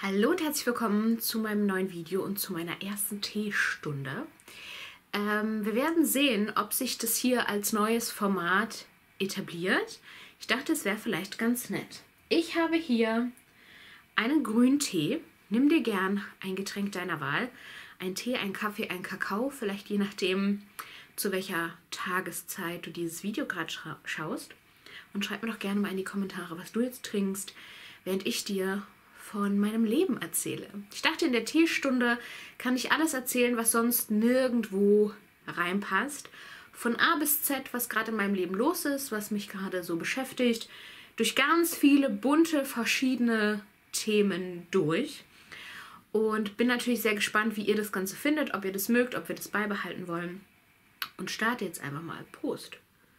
Hallo und herzlich willkommen zu meinem neuen Video und zu meiner ersten Teestunde. Wir werden sehen, ob sich das hier als neues Format etabliert. Ich dachte, es wäre vielleicht ganz nett. Ich habe hier einen Grüntee. Nimm dir gern ein Getränk deiner Wahl. Ein Tee, ein Kaffee, ein Kakao, vielleicht je nachdem, zu welcher Tageszeit du dieses Video gerade schaust. Und schreib mir doch gerne mal in die Kommentare, was du jetzt trinkst, während ich dir von meinem Leben erzähle. Ich dachte, in der Teestunde kann ich alles erzählen, was sonst nirgendwo reinpasst. Von A bis Z, was gerade in meinem Leben los ist, was mich gerade so beschäftigt, durch ganz viele bunte, verschiedene Themen durch. Und bin natürlich sehr gespannt, wie ihr das Ganze findet, ob ihr das mögt, ob wir das beibehalten wollen. Und starte jetzt einfach mal. Prost!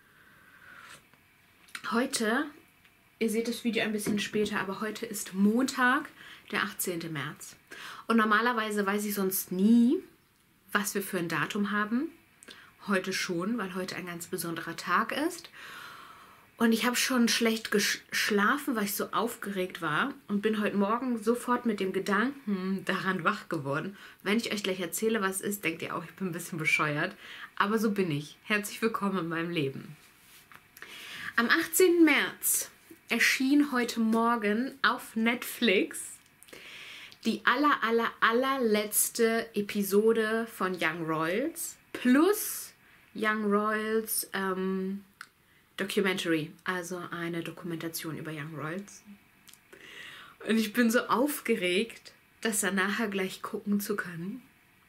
Heute, ihr seht das Video ein bisschen später, aber heute ist Montag, der 18. März. Und normalerweise weiß ich sonst nie, was wir für ein Datum haben. Heute schon, weil heute ein ganz besonderer Tag ist. Und ich habe schon schlecht geschlafen, weil ich so aufgeregt war. Und bin heute Morgen sofort mit dem Gedanken daran wach geworden. Wenn ich euch gleich erzähle, was es ist, denkt ihr auch, ich bin ein bisschen bescheuert. Aber so bin ich. Herzlich willkommen in meinem Leben. Am 18. März erschien heute Morgen auf Netflix die allerletzte Episode von Young Royals plus Young Royals Documentary, also eine Dokumentation über Young Royals. Und ich bin so aufgeregt, das dann nachher gleich gucken zu können.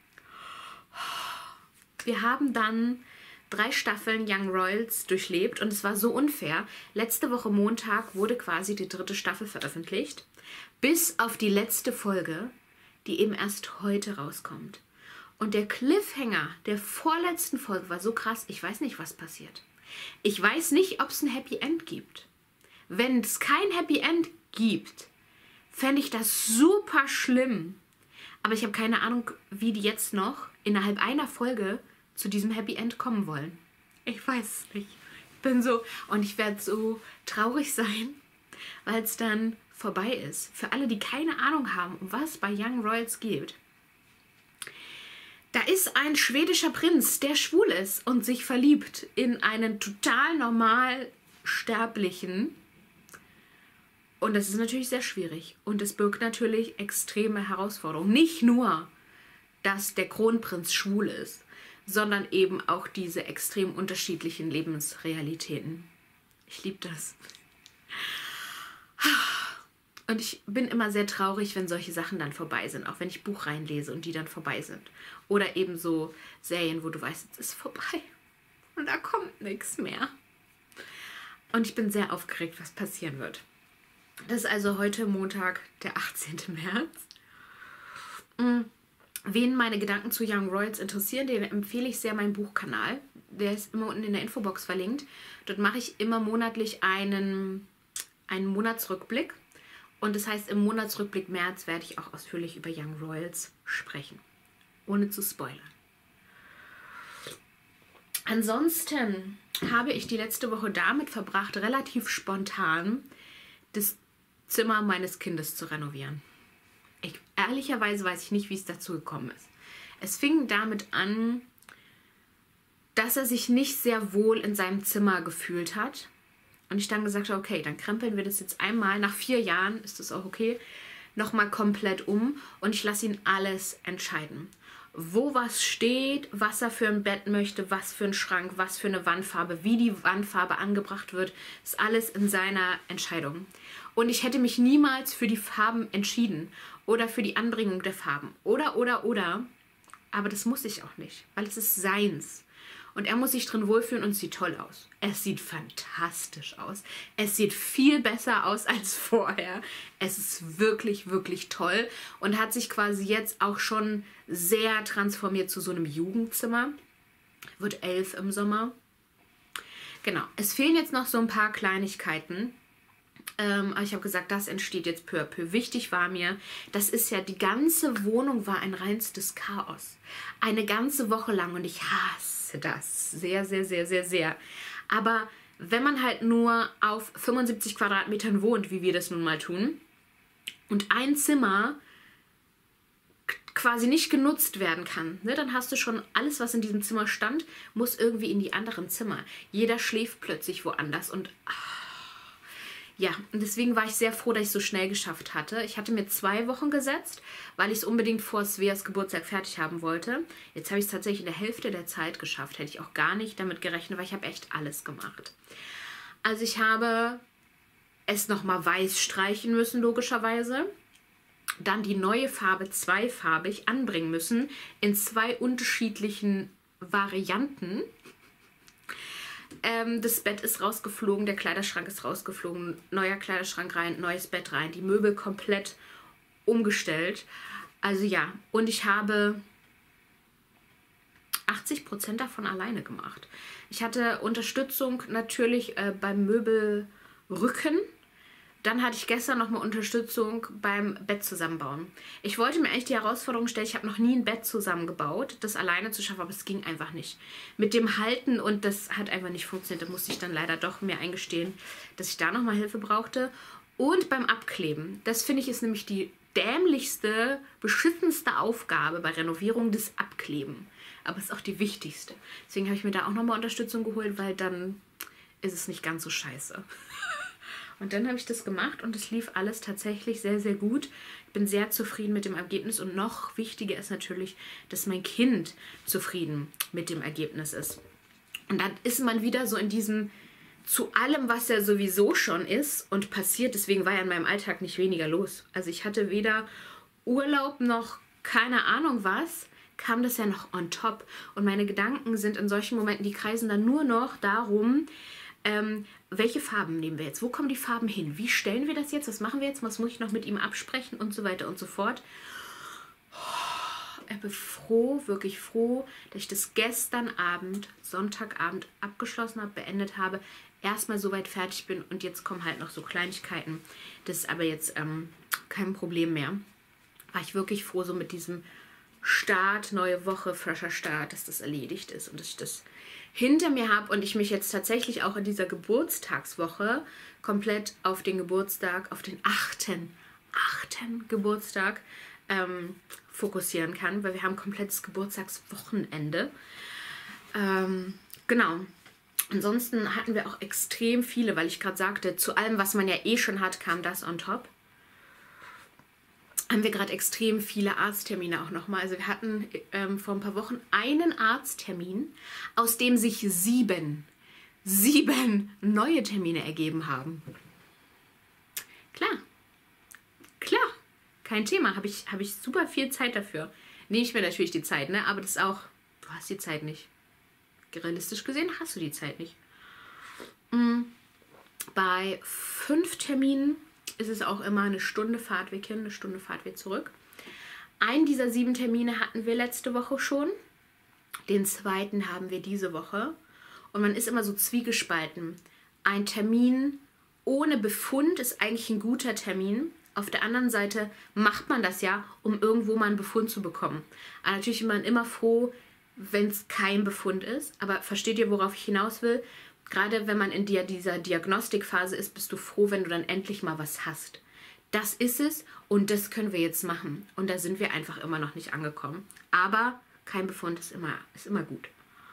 Wir haben dann 3 Staffeln Young Royals durchlebt und es war so unfair. Letzte Woche Montag wurde quasi die 3. Staffel veröffentlicht, bis auf die letzte Folge, die eben erst heute rauskommt. Und der Cliffhanger der vorletzten Folge war so krass, ich weiß nicht, was passiert. Ich weiß nicht, ob es ein Happy End gibt. Wenn es kein Happy End gibt, fände ich das super schlimm. Aber ich habe keine Ahnung, wie die jetzt noch innerhalb einer Folge zu diesem Happy End kommen wollen. Ich weiß es nicht. Ich bin so, und ich werde so traurig sein, weil es dann vorbei ist. Für alle, die keine Ahnung haben, was bei Young Royals geht. Da ist ein schwedischer Prinz, der schwul ist und sich verliebt in einen total normal Sterblichen. Und das ist natürlich sehr schwierig. Und es birgt natürlich extreme Herausforderungen. Nicht nur, dass der Kronprinz schwul ist, sondern eben auch diese extrem unterschiedlichen Lebensrealitäten. Ich liebe das. Und ich bin immer sehr traurig, wenn solche Sachen dann vorbei sind, auch wenn ich Buch reinlese und die dann vorbei sind. Oder eben so Serien, wo du weißt, es ist vorbei und da kommt nichts mehr. Und ich bin sehr aufgeregt, was passieren wird. Das ist also heute Montag, der 18. März. Wen meine Gedanken zu Young Royals interessieren, den empfehle ich sehr meinen Buchkanal. Der ist immer unten in der Infobox verlinkt. Dort mache ich immer monatlich einen Monatsrückblick. Und das heißt, im Monatsrückblick März werde ich auch ausführlich über Young Royals sprechen. Ohne zu spoilern. Ansonsten habe ich die letzte Woche damit verbracht, relativ spontan das Zimmer meines Kindes zu renovieren. Ehrlicherweise weiß ich nicht, wie es dazu gekommen ist. Es fing damit an, dass er sich nicht sehr wohl in seinem Zimmer gefühlt hat. Und ich dann gesagt habe, okay, dann krempeln wir das jetzt einmal, nach 4 Jahren ist das auch okay, nochmal komplett um und ich lasse ihn alles entscheiden. Wo was steht, was er für ein Bett möchte, was für ein Schrank, was für eine Wandfarbe, wie die Wandfarbe angebracht wird, ist alles in seiner Entscheidung. Und ich hätte mich niemals für die Farben entschieden oder für die Anbringung der Farben. Oder. Aber das muss ich auch nicht, weil es ist seins. Und er muss sich drin wohlfühlen und es sieht toll aus. Es sieht fantastisch aus. Es sieht viel besser aus als vorher. Es ist wirklich, wirklich toll und hat sich quasi jetzt auch schon sehr transformiert zu so einem Jugendzimmer. Wird 11 im Sommer. Genau, es fehlen jetzt noch so ein paar Kleinigkeiten. Aber ich habe gesagt, das entsteht jetzt peu à peu. Wichtig war mir, das ist ja, die ganze Wohnung war ein reinstes Chaos. Eine ganze Woche lang und ich hasse das sehr, sehr, sehr, sehr, sehr. Aber wenn man halt nur auf 75 Quadratmetern wohnt, wie wir das nun mal tun, und ein Zimmer quasi nicht genutzt werden kann, ne, dann hast du schon alles, was in diesem Zimmer stand, muss irgendwie in die anderen Zimmer. Jeder schläft plötzlich woanders und ja, und deswegen war ich sehr froh, dass ich es so schnell geschafft hatte. Ich hatte mir 2 Wochen gesetzt, weil ich es unbedingt vor Sveas Geburtstag fertig haben wollte. Jetzt habe ich es tatsächlich in der Hälfte der Zeit geschafft. Hätte ich auch gar nicht damit gerechnet, weil ich habe echt alles gemacht. Also ich habe es nochmal weiß streichen müssen, logischerweise. Dann die neue Farbe zweifarbig anbringen müssen in 2 unterschiedlichen Varianten. Das Bett ist rausgeflogen, der Kleiderschrank ist rausgeflogen, neuer Kleiderschrank rein, neues Bett rein, die Möbel komplett umgestellt. Also ja, und ich habe 80% davon alleine gemacht. Ich hatte Unterstützung natürlich beim Möbelrücken. Dann hatte ich gestern nochmal Unterstützung beim Bett zusammenbauen. Ich wollte mir eigentlich die Herausforderung stellen, ich habe noch nie ein Bett zusammengebaut, das alleine zu schaffen, aber es ging einfach nicht. Mit dem Halten und das hat einfach nicht funktioniert. Da musste ich dann leider doch mir eingestehen, dass ich da nochmal Hilfe brauchte. Und beim Abkleben. Das finde ich ist nämlich die dämlichste, beschissenste Aufgabe bei Renovierung, das Abkleben. Aber es ist auch die wichtigste. Deswegen habe ich mir da auch nochmal Unterstützung geholt, weil dann ist es nicht ganz so scheiße. Und dann habe ich das gemacht und es lief alles tatsächlich sehr, sehr gut. Ich bin sehr zufrieden mit dem Ergebnis und noch wichtiger ist natürlich, dass mein Kind zufrieden mit dem Ergebnis ist. Und dann ist man wieder so in diesem, zu allem, was ja sowieso schon ist und passiert. Deswegen war ja in meinem Alltag nicht weniger los. Also ich hatte weder Urlaub noch keine Ahnung was, kam das ja noch on top. Und meine Gedanken sind in solchen Momenten, die kreisen dann nur noch darum, welche Farben nehmen wir jetzt? Wo kommen die Farben hin? Wie stellen wir das jetzt? Was machen wir jetzt? Was muss ich noch mit ihm absprechen? Und so weiter und so fort. Ich bin froh, wirklich froh, dass ich das gestern Abend, Sonntagabend abgeschlossen habe, beendet habe, erstmal soweit fertig bin und jetzt kommen halt noch so Kleinigkeiten. Das ist aber jetzt kein Problem mehr. War ich wirklich froh, so mit diesem Start, neue Woche, frischer Start, dass das erledigt ist und dass ich das hinter mir habe und ich mich jetzt tatsächlich auch in dieser Geburtstagswoche komplett auf den Geburtstag, auf den 8. Geburtstag fokussieren kann, weil wir haben komplettes Geburtstagswochenende. Genau. Ansonsten hatten wir auch extrem viele, weil ich gerade sagte, zu allem, was man ja eh schon hat, kam das on top. Haben wir gerade extrem viele Arzttermine auch nochmal. Also wir hatten vor ein paar Wochen einen Arzttermin, aus dem sich 7 neue Termine ergeben haben. Klar, kein Thema. Habe ich super viel Zeit dafür. Nehme ich mir natürlich die Zeit, ne? Aber das ist auch, du hast die Zeit nicht. Realistisch gesehen hast du die Zeit nicht. Bei 5 Terminen ist es auch immer eine Stunde Fahrtweg hin, eine Stunde Fahrtweg zurück. Einen dieser 7 Termine hatten wir letzte Woche schon. Den 2. haben wir diese Woche. Und man ist immer so zwiegespalten. Ein Termin ohne Befund ist eigentlich ein guter Termin. Auf der anderen Seite macht man das ja, um irgendwo mal einen Befund zu bekommen. Aber natürlich ist man immer froh, wenn es kein Befund ist. Aber versteht ihr, worauf ich hinaus will? Gerade wenn man in dieser Diagnostikphase ist, bist du froh, wenn du dann endlich mal was hast. Das ist es und das können wir jetzt machen. Und da sind wir einfach immer noch nicht angekommen. Aber kein Befund ist immer gut.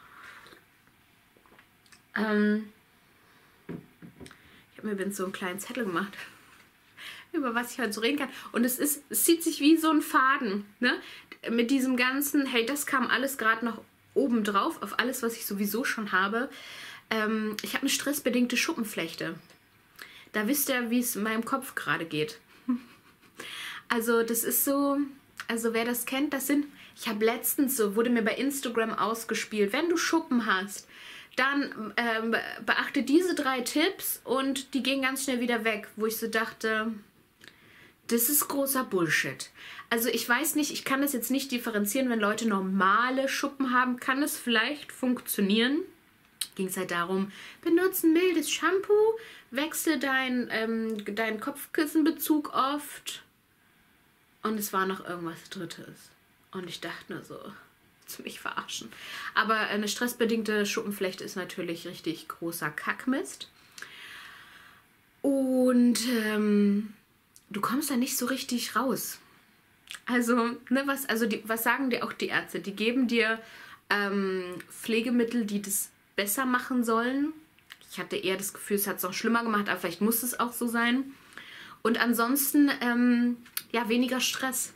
Ich habe mir übrigens so einen kleinen Zettel gemacht, über was ich heute so reden kann. Und es zieht sich wie so ein Faden, ne? Mit diesem ganzen, hey, das kam alles gerade noch oben drauf, auf alles, was ich sowieso schon habe. Ich habe eine stressbedingte Schuppenflechte. Da wisst ihr, wie es in meinem Kopf gerade geht. Also das ist so, also wer das kennt, ich habe letztens so, wurde mir bei Instagram ausgespielt, wenn du Schuppen hast, dann beachte diese 3 Tipps und die gehen ganz schnell wieder weg, wo ich so dachte, das ist großer Bullshit. Also ich weiß nicht, ich kann das jetzt nicht differenzieren, wenn Leute normale Schuppen haben, kann es vielleicht funktionieren. Ging es halt darum, benutze ein mildes Shampoo, wechsle deinen Kopfkissenbezug oft. Und es war noch irgendwas Drittes. Und ich dachte nur so, zu mich verarschen. Aber eine stressbedingte Schuppenflechte ist natürlich richtig großer Kackmist. Und du kommst da nicht so richtig raus. Also, ne, was sagen dir auch die Ärzte? Die geben dir Pflegemittel, die das besser machen sollen. Ich hatte eher das Gefühl, es hat es noch schlimmer gemacht, aber vielleicht muss es auch so sein. Und ansonsten, ja, weniger Stress.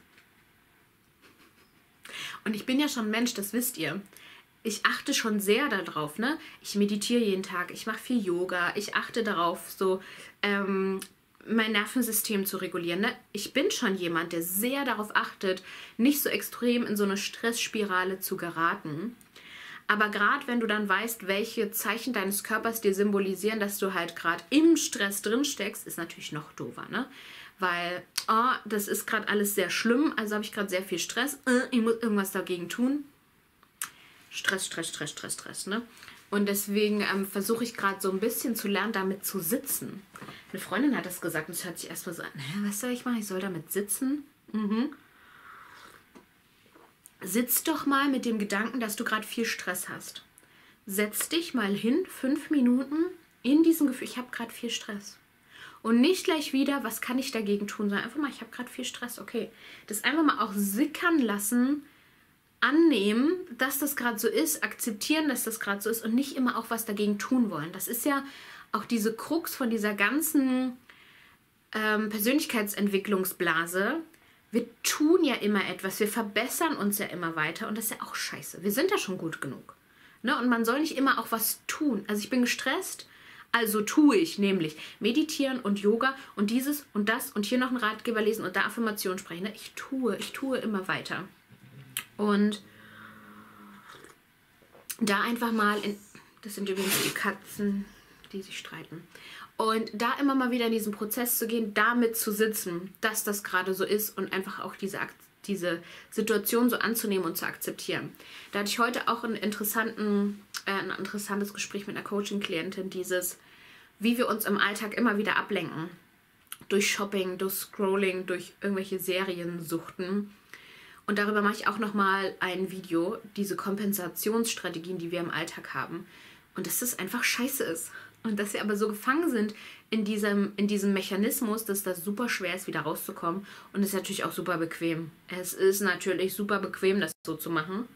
Und ich bin ja schon ein Mensch, das wisst ihr. Ich achte schon sehr darauf, ne? Ich meditiere jeden Tag, ich mache viel Yoga, ich achte darauf, so mein Nervensystem zu regulieren. Ne? Ich bin schon jemand, der sehr darauf achtet, nicht so extrem in so eine Stressspirale zu geraten. Aber gerade wenn du dann weißt, welche Zeichen deines Körpers dir symbolisieren, dass du halt gerade im Stress drin steckst, ist natürlich noch doofer, ne? Weil, oh, das ist gerade alles sehr schlimm, also habe ich gerade sehr viel Stress, ich muss irgendwas dagegen tun. Stress, ne? Und deswegen versuche ich gerade so ein bisschen zu lernen, damit zu sitzen. Eine Freundin hat das gesagt und es hört sich erstmal so an, was soll ich machen? Ich soll damit sitzen? Sitz doch mal mit dem Gedanken, dass du gerade viel Stress hast. Setz dich mal hin, 5 Minuten in diesem Gefühl, ich habe gerade viel Stress. Und nicht gleich wieder, was kann ich dagegen tun, sondern einfach mal, ich habe gerade viel Stress, okay. Das einfach mal auch sickern lassen, annehmen, dass das gerade so ist, akzeptieren, dass das gerade so ist und nicht immer auch was dagegen tun wollen. Das ist ja auch diese Krux von dieser ganzen Persönlichkeitsentwicklungsblase. Wir tun ja immer etwas, wir verbessern uns ja immer weiter und das ist ja auch scheiße. Wir sind ja schon gut genug. Ne? Und man soll nicht immer auch was tun. Also ich bin gestresst, also tue ich nämlich meditieren und Yoga und dieses und das und hier noch einen Ratgeber lesen und da Affirmationen sprechen. Ne? Ich tue immer weiter. Und da einfach mal, das sind übrigens die Katzen, die sich streiten. Und da immer mal wieder in diesen Prozess zu gehen, damit zu sitzen, dass das gerade so ist und einfach auch diese Situation so anzunehmen und zu akzeptieren. Da hatte ich heute auch ein interessantes Gespräch mit einer Coaching-Klientin, wie wir uns im Alltag immer wieder ablenken. Durch Shopping, durch Scrolling, durch irgendwelche Seriensuchten. Und darüber mache ich auch nochmal ein Video, diese Kompensationsstrategien, die wir im Alltag haben. Und dass das einfach scheiße ist. Und dass wir aber so gefangen sind in diesem Mechanismus, dass das super schwer ist, wieder rauszukommen. Und es ist natürlich auch super bequem. Es ist natürlich super bequem, das so zu machen.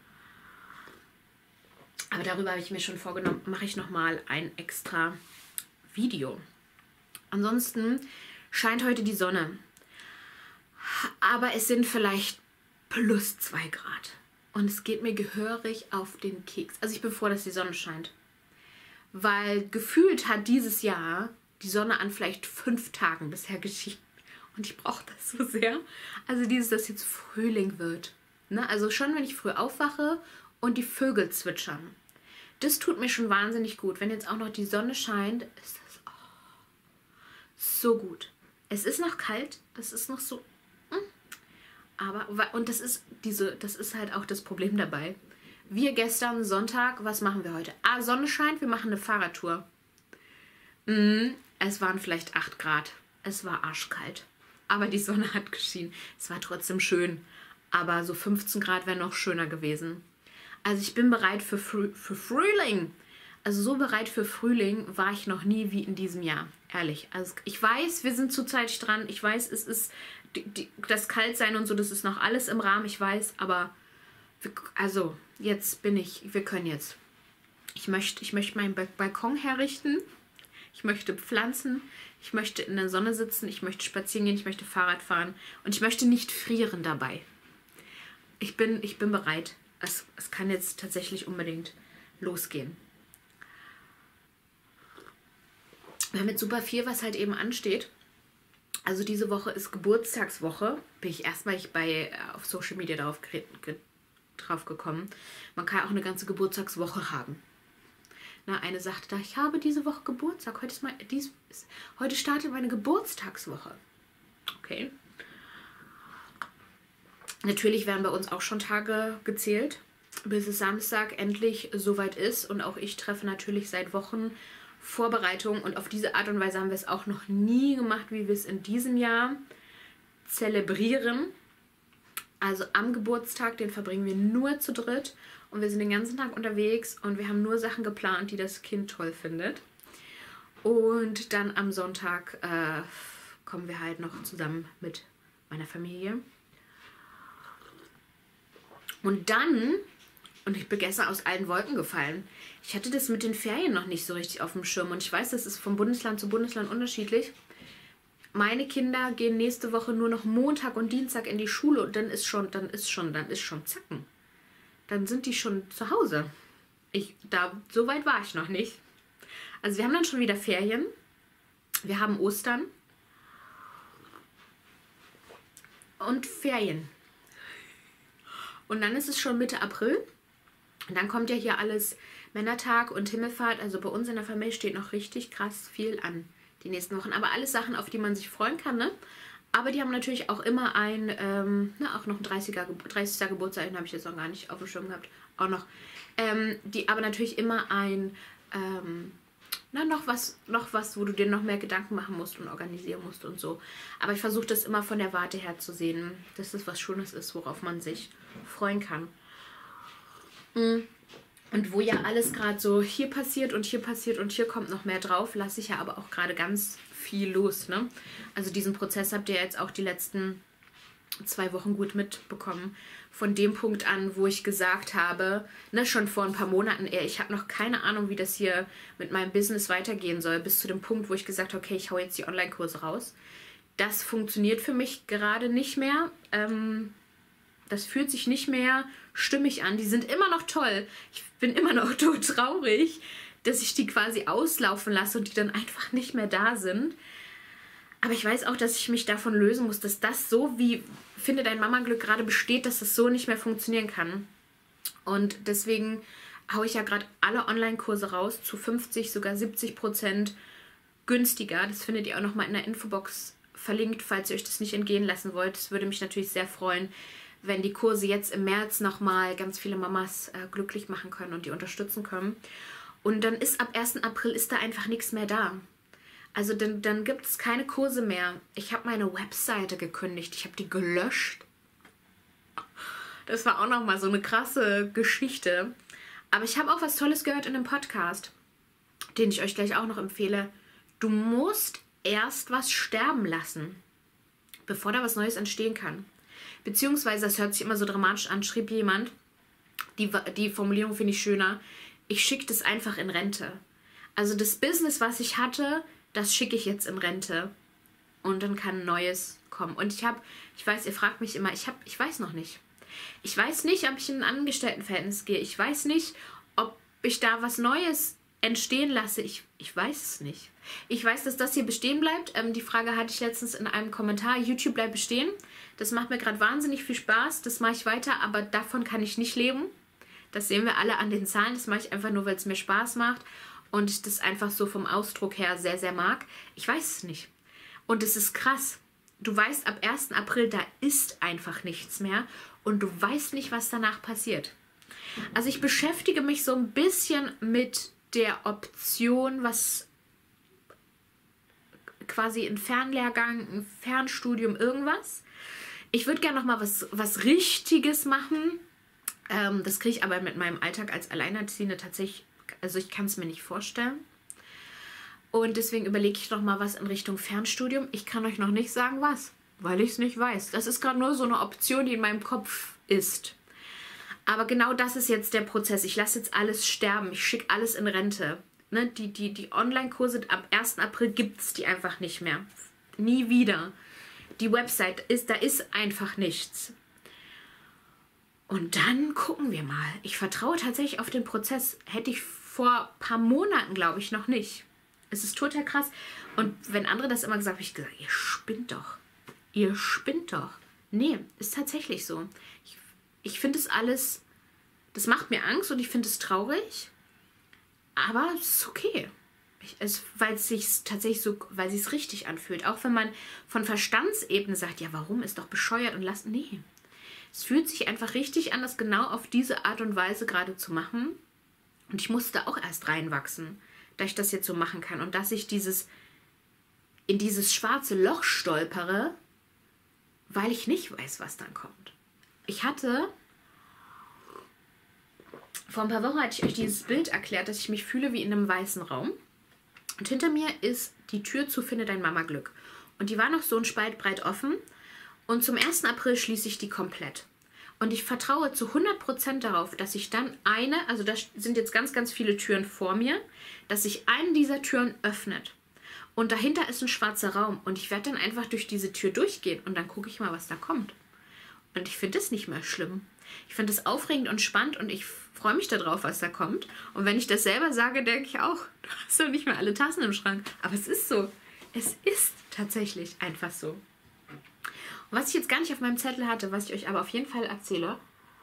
Aber darüber habe ich mir schon vorgenommen, mache ich nochmal ein extra Video. Ansonsten scheint heute die Sonne. Aber es sind vielleicht +2 Grad. Und es geht mir gehörig auf den Keks. Also ich bin froh, dass die Sonne scheint. Weil gefühlt hat dieses Jahr die Sonne an vielleicht 5 Tagen bisher geschienen. Und ich brauche das so sehr. Also dass jetzt Frühling wird. Ne? Also schon, wenn ich früh aufwache und die Vögel zwitschern. Das tut mir schon wahnsinnig gut. Wenn jetzt auch noch die Sonne scheint, ist das so gut. Es ist noch kalt. Das ist noch so... und das ist halt auch das Problem dabei. Wir gestern Sonntag, was machen wir heute? Sonne scheint, wir machen eine Fahrradtour. Es waren vielleicht 8 Grad. Es war arschkalt. Aber die Sonne hat geschienen. Es war trotzdem schön. Aber so 15 Grad wäre noch schöner gewesen. Also ich bin bereit für Frühling. Also so bereit für Frühling war ich noch nie wie in diesem Jahr. Ehrlich. Also ich weiß, wir sind zurzeit dran. Ich weiß, es ist das Kaltsein und so, das ist noch alles im Rahmen. Ich weiß, aber wir können jetzt. Ich möchte meinen Balkon herrichten. Ich möchte pflanzen. Ich möchte in der Sonne sitzen. Ich möchte spazieren gehen. Ich möchte Fahrrad fahren. Und ich möchte nicht frieren dabei. Ich bin bereit. Es kann jetzt tatsächlich unbedingt losgehen. Wir haben jetzt super viel, was halt eben ansteht. Also diese Woche ist Geburtstagswoche. Bin ich erstmal auf Social Media drauf gekommen. Man kann auch eine ganze Geburtstagswoche haben. Eine sagte da, ich habe diese Woche Geburtstag. Heute startet meine Geburtstagswoche. Okay. Natürlich werden bei uns auch schon Tage gezählt, bis es Samstag endlich soweit ist. Und auch ich treffe natürlich seit Wochen Vorbereitung. Und auf diese Art und Weise haben wir es auch noch nie gemacht, wie wir es in diesem Jahr zelebrieren. Also am Geburtstag, den verbringen wir nur zu dritt. Und wir sind den ganzen Tag unterwegs und wir haben nur Sachen geplant, die das Kind toll findet. Und dann am Sonntag kommen wir halt noch zusammen mit meiner Familie. Und dann, und ich bin gestern aus allen Wolken gefallen, ich hatte das mit den Ferien noch nicht so richtig auf dem Schirm. Und ich weiß, das ist von Bundesland zu Bundesland unterschiedlich. Meine Kinder gehen nächste Woche nur noch Montag und Dienstag in die Schule und dann ist schon Zacken. Dann sind die schon zu Hause. So weit war ich noch nicht. Also wir haben dann schon wieder Ferien. Wir haben Ostern. Und Ferien. Und dann ist es schon Mitte April. Und dann kommt ja hier alles Männertag und Himmelfahrt. Also bei uns in der Familie steht noch richtig krass viel an die nächsten Wochen. Aber alles Sachen, auf die man sich freuen kann, ne? Aber die haben natürlich auch immer auch noch ein 30. Geburtstag, den habe ich jetzt noch gar nicht auf dem Schirm gehabt. Auch noch. Die aber natürlich immer noch was, wo du dir noch mehr Gedanken machen musst und organisieren musst und so. Aber ich versuche das immer von der Warte her zu sehen, dass das was Schönes ist, worauf man sich freuen kann. Und wo ja alles gerade so hier passiert und hier kommt noch mehr drauf, lasse ich ja aber auch gerade ganz viel los, ne? Also diesen Prozess habt ihr jetzt auch die letzten 2 Wochen gut mitbekommen. Von dem Punkt an, wo ich gesagt habe, ne, schon vor ein paar Monaten, ich habe noch keine Ahnung, wie das hier mit meinem Business weitergehen soll, bis zu dem Punkt, wo ich gesagt habe, okay, ich hau jetzt die Online-Kurse raus. Das funktioniert für mich gerade nicht mehr. Das fühlt sich nicht mehr stimmig an. Die sind immer noch toll. Ich bin immer noch traurig, dass ich die quasi auslaufen lasse und die dann einfach nicht mehr da sind. Aber ich weiß auch, dass ich mich davon lösen muss, dass das so wie Finde dein Mama-Glück gerade besteht, dass das so nicht mehr funktionieren kann. Und deswegen haue ich ja gerade alle Online-Kurse raus zu 50, sogar 70% günstiger. Das findet ihr auch nochmal in der Infobox verlinkt, falls ihr euch das nicht entgehen lassen wollt. Es würde mich natürlich sehr freuen, wenn die Kurse jetzt im März nochmal ganz viele Mamas glücklich machen können und die unterstützen können. Und dann ist ab 1. April ist da einfach nichts mehr da. Also dann gibt es keine Kurse mehr. Ich habe meine Webseite gekündigt. Ich habe die gelöscht. Das war auch nochmal so eine krasse Geschichte. Aber ich habe auch was Tolles gehört in einem Podcast, den ich euch gleich auch noch empfehle. Du musst erst was sterben lassen, bevor da was Neues entstehen kann. Beziehungsweise, das hört sich immer so dramatisch an, schrieb jemand, die Formulierung finde ich schöner, ich schicke das einfach in Rente. Also das Business, was ich hatte, das schicke ich jetzt in Rente. Und dann kann Neues kommen. Und ich weiß, ihr fragt mich immer, ich weiß noch nicht. Ich weiß nicht, ob ich in ein Angestelltenverhältnis gehe. Ich weiß nicht, ob ich da was Neues entstehen lasse. Ich weiß es nicht. Ich weiß, dass das hier bestehen bleibt. Die Frage hatte ich letztens in einem Kommentar. YouTube bleibt bestehen. Das macht mir gerade wahnsinnig viel Spaß. Das mache ich weiter, aber davon kann ich nicht leben. Das sehen wir alle an den Zahlen. Das mache ich einfach nur, weil es mir Spaß macht und ich das einfach so vom Ausdruck her sehr, sehr mag. Ich weiß es nicht. Und es ist krass. Du weißt, ab 1. April, da ist einfach nichts mehr und du weißt nicht, was danach passiert. Also ich beschäftige mich so ein bisschen mit der Option, was quasi ein Fernlehrgang, ein Fernstudium, irgendwas. Ich würde gerne noch mal was Richtiges machen. Das kriege ich aber mit meinem Alltag als Alleinerziehende tatsächlich, also ich kann es mir nicht vorstellen. Und deswegen überlege ich noch mal was in Richtung Fernstudium. Ich kann euch noch nicht sagen, was, weil ich es nicht weiß. Das ist gerade nur so eine Option, die in meinem Kopf ist. Aber genau das ist jetzt der Prozess. Ich lasse jetzt alles sterben. Ich schicke alles in Rente. Ne? Die Online-Kurse ab 1. April gibt es die einfach nicht mehr. Nie wieder. Die Website, da ist einfach nichts. Und dann gucken wir mal. Ich vertraue tatsächlich auf den Prozess. Hätte ich vor ein paar Monaten, glaube ich, noch nicht. Es ist total krass. Und wenn andere das immer gesagt haben, habe ich gesagt, ihr spinnt doch. Ihr spinnt doch. Nee, ist tatsächlich so. Ich finde es alles, das macht mir Angst und ich finde es traurig. Aber es ist okay. Weil es sich tatsächlich so, weil es sich richtig anfühlt. Auch wenn man von Verstandsebene sagt, ja, warum, ist doch bescheuert und lasst. Nee. Es fühlt sich einfach richtig an, das genau auf diese Art und Weise gerade zu machen. Und ich musste auch erst reinwachsen, dass ich das jetzt so machen kann. Und dass ich in dieses schwarze Loch stolpere, weil ich nicht weiß, was dann kommt. Vor ein paar Wochen hatte ich euch dieses Bild erklärt, dass ich mich fühle wie in einem weißen Raum. Und hinter mir ist die Tür zu Finde dein Mama Glück. Und die war noch so ein Spalt breit offen. Und zum 1. April schließe ich die komplett. Und ich vertraue zu 100% darauf, dass ich dann also da sind jetzt ganz, ganz viele Türen vor mir, dass sich eine dieser Türen öffnet. Und dahinter ist ein schwarzer Raum. Und ich werde dann einfach durch diese Tür durchgehen. Und dann gucke ich mal, was da kommt. Und ich finde es nicht mehr schlimm. Ich finde es aufregend und spannend und ich freue mich darauf, was da kommt. Und wenn ich das selber sage, denke ich auch, du hast doch nicht mehr alle Tassen im Schrank. Aber es ist so. Es ist tatsächlich einfach so. Und was ich jetzt gar nicht auf meinem Zettel hatte, was ich euch aber auf jeden Fall erzähle,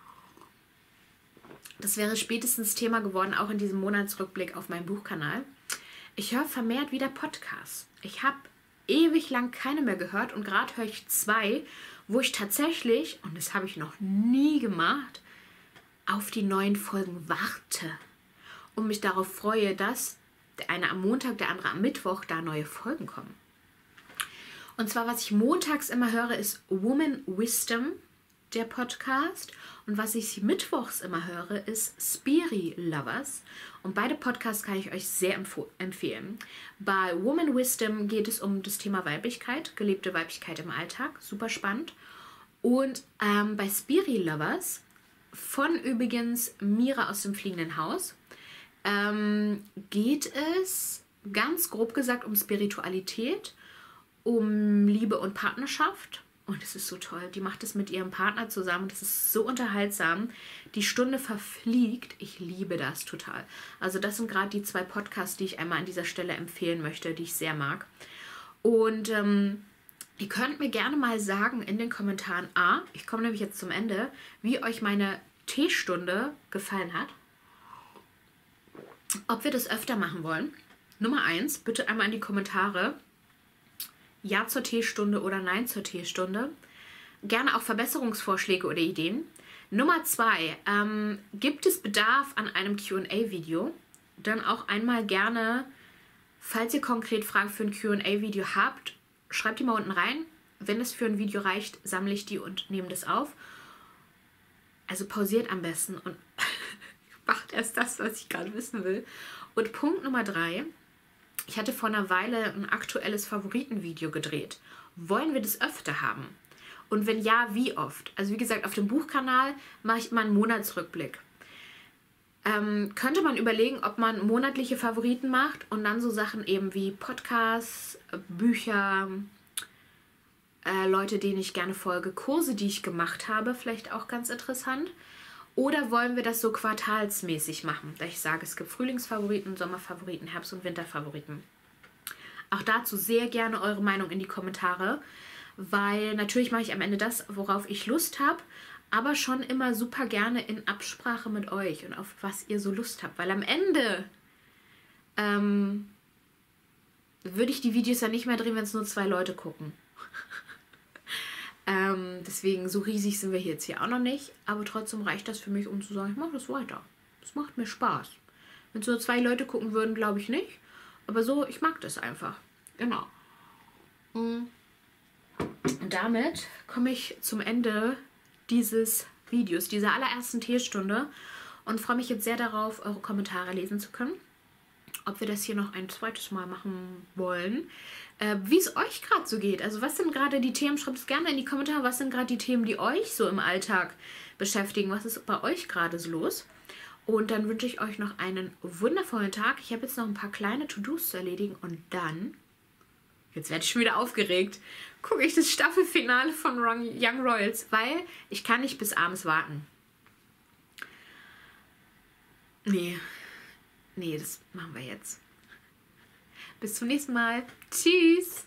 das wäre spätestens Thema geworden, auch in diesem Monatsrückblick auf meinem Buchkanal. Ich höre vermehrt wieder Podcasts. Ich habe ewig lang keine mehr gehört und gerade höre ich 2, wo ich tatsächlich, und das habe ich noch nie gemacht, auf die neuen Folgen warte und mich darauf freue, dass der eine am Montag, der andere am Mittwoch da neue Folgen kommen. Und zwar, was ich montags immer höre, ist Woman Wisdom, der Podcast. Und was ich mittwochs immer höre, ist Spiri Lovers. Und beide Podcasts kann ich euch sehr empfehlen. Bei Woman Wisdom geht es um das Thema Weiblichkeit, gelebte Weiblichkeit im Alltag. Super spannend. Und bei Spiri Lovers von übrigens Mira aus dem fliegenden Haus geht es ganz grob gesagt um Spiritualität, um Liebe und Partnerschaft. Und es ist so toll. Die macht es mit ihrem Partner zusammen. Das ist so unterhaltsam. Die Stunde verfliegt. Ich liebe das total. Also das sind gerade die 2 Podcasts, die ich einmal an dieser Stelle empfehlen möchte, die ich sehr mag. Und ihr könnt mir gerne mal sagen in den Kommentaren, ich komme nämlich jetzt zum Ende, wie euch meine Teestunde gefallen hat. Ob wir das öfter machen wollen. Nummer 1, bitte einmal in die Kommentare. Ja zur Teestunde oder Nein zur Teestunde. Gerne auch Verbesserungsvorschläge oder Ideen. Nummer 2, gibt es Bedarf an einem Q&A-Video? Dann auch einmal gerne, falls ihr konkret Fragen für ein Q&A-Video habt, schreibt die mal unten rein. Wenn es für ein Video reicht, sammle ich die und nehme das auf. Also pausiert am besten und macht erst das, was ich gerade wissen will. Und Punkt Nummer 3. Ich hatte vor einer Weile ein aktuelles Favoritenvideo gedreht. Wollen wir das öfter haben? Und wenn ja, wie oft? Also wie gesagt, auf dem Buchkanal mache ich immer einen Monatsrückblick. Könnte man überlegen, ob man monatliche Favoriten macht und dann so Sachen eben wie Podcasts, Bücher, Leute, denen ich gerne folge, Kurse, die ich gemacht habe, vielleicht auch ganz interessant. Oder wollen wir das so quartalsmäßig machen, da ich sage, es gibt Frühlingsfavoriten, Sommerfavoriten, Herbst- und Winterfavoriten. Auch dazu sehr gerne eure Meinung in die Kommentare, weil natürlich mache ich am Ende das, worauf ich Lust habe, aber schon immer super gerne in Absprache mit euch und auf was ihr so Lust habt, weil am Ende würde ich die Videos ja nicht mehr drehen, wenn es nur 2 Leute gucken. Deswegen, so riesig sind wir jetzt hier auch noch nicht. Aber trotzdem reicht das für mich, um zu sagen, ich mache das weiter. Das macht mir Spaß. Wenn es nur 2 Leute gucken würden, glaube ich nicht. Aber so, ich mag das einfach. Genau. Und damit komme ich zum Ende dieses Videos, dieser allerersten Teestunde. Und freue mich jetzt sehr darauf, eure Kommentare lesen zu können. Ob wir das hier noch ein zweites Mal machen wollen. Wie es euch gerade so geht. Also was sind gerade die Themen? Schreibt es gerne in die Kommentare. Was sind gerade die Themen, die euch so im Alltag beschäftigen? Was ist bei euch gerade so los? Und dann wünsche ich euch noch einen wundervollen Tag. Ich habe jetzt noch ein paar kleine To-Dos zu erledigen. Und dann, jetzt werde ich schon wieder aufgeregt, gucke ich das Staffelfinale von Young Royals. Weil ich kann nicht bis abends warten. Nee, das machen wir jetzt. Bis zum nächsten Mal. Tschüss.